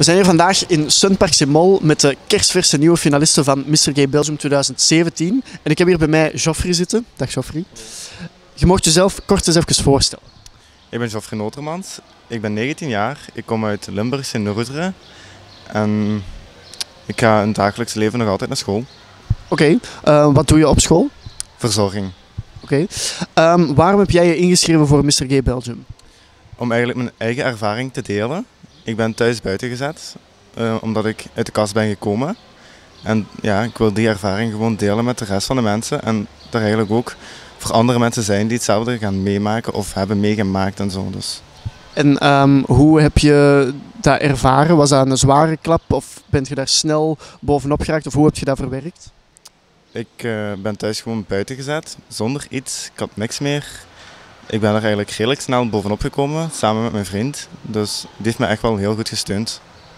We zijn hier vandaag in Sunparks in Mol met de kerstverse nieuwe finalisten van Mr. Gay Belgium 2017. En ik heb hier bij mij Geoffrey zitten. Dag Geoffrey. Je mocht jezelf kort eens even voorstellen. Ik ben Geoffrey Notermans. Ik ben 19 jaar. Ik kom uit Limburg in Noorderen. En ik ga in het dagelijks leven nog altijd naar school. Oké, wat doe je op school? Verzorging. Oké. Waarom heb jij je ingeschreven voor Mr. Gay Belgium? Om eigenlijk mijn eigen ervaring te delen. Ik ben thuis buiten gezet, omdat ik uit de kast ben gekomen. En ja, ik wil die ervaring gewoon delen met de rest van de mensen. En daar eigenlijk ook voor andere mensen zijn die hetzelfde gaan meemaken of hebben meegemaakt en zo. Dus. En hoe heb je dat ervaren? Was dat een zware klap of ben je daar snel bovenop geraakt of hoe heb je dat verwerkt? Ik ben thuis gewoon buiten gezet, zonder iets. Ik had niks meer. Ik ben er eigenlijk redelijk snel bovenop gekomen, samen met mijn vriend. Dus die heeft me echt wel heel goed gesteund.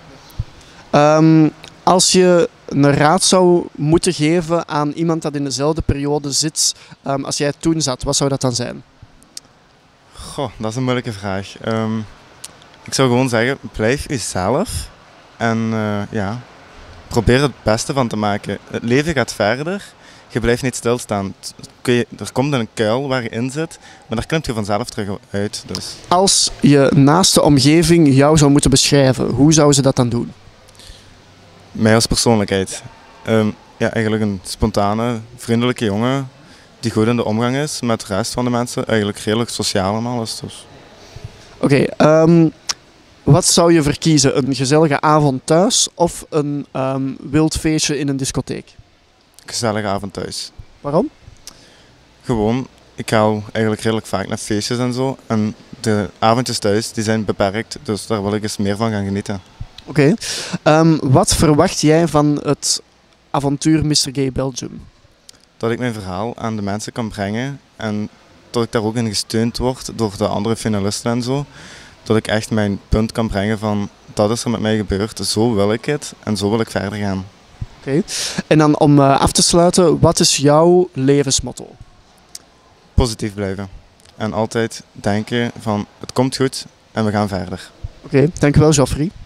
Als je een raad zou moeten geven aan iemand dat in dezelfde periode zit als jij toen zat, wat zou dat dan zijn? Goh, dat is een moeilijke vraag. Ik zou gewoon zeggen, blijf jezelf en ja, probeer het beste van te maken. Het leven gaat verder, je blijft niet stilstaan. Er komt een kuil waar je in zit, maar daar klimt je vanzelf terug uit. Dus. Als je naaste omgeving jou zou moeten beschrijven, hoe zou ze dat dan doen? Mij als persoonlijkheid. Ja, eigenlijk een spontane, vriendelijke jongen die goed in de omgang is met de rest van de mensen. Eigenlijk redelijk sociaal en alles. Dus. Oké, wat zou je verkiezen? Een gezellige avond thuis of een wild feestje in een discotheek? Gezellige avond thuis. Waarom? Gewoon, ik ga eigenlijk redelijk vaak naar feestjes en zo. En de avondjes thuis die zijn beperkt, dus daar wil ik eens meer van gaan genieten. Oké. Wat verwacht jij van het avontuur Mr. Gay Belgium? Dat ik mijn verhaal aan de mensen kan brengen en dat ik daar ook in gesteund word door de andere finalisten en zo. Dat ik echt mijn punt kan brengen van dat is er met mij gebeurd, zo wil ik het en zo wil ik verder gaan. Oké. En dan om af te sluiten, wat is jouw levensmotto? Positief blijven en altijd denken van het komt goed en we gaan verder. Oké, dankjewel Geoffrey.